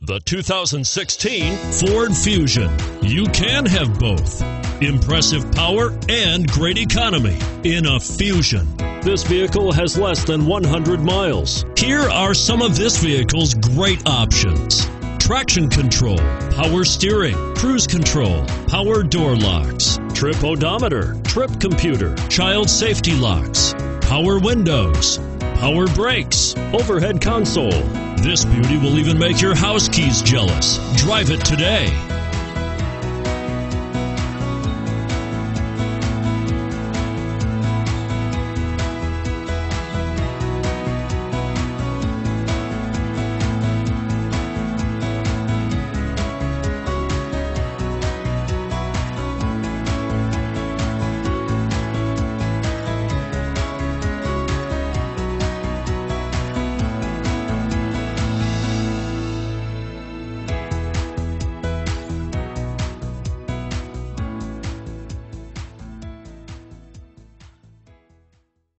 The 2016 Ford Fusion. You can have both. Impressive power and great economy in a Fusion. This vehicle has less than 100 miles. Here are some of this vehicle's great options: traction control, power steering, cruise control, power door locks, trip odometer, trip computer, child safety locks, power windows, power brakes, overhead console. This beauty will even make your house keys jealous. Drive it today.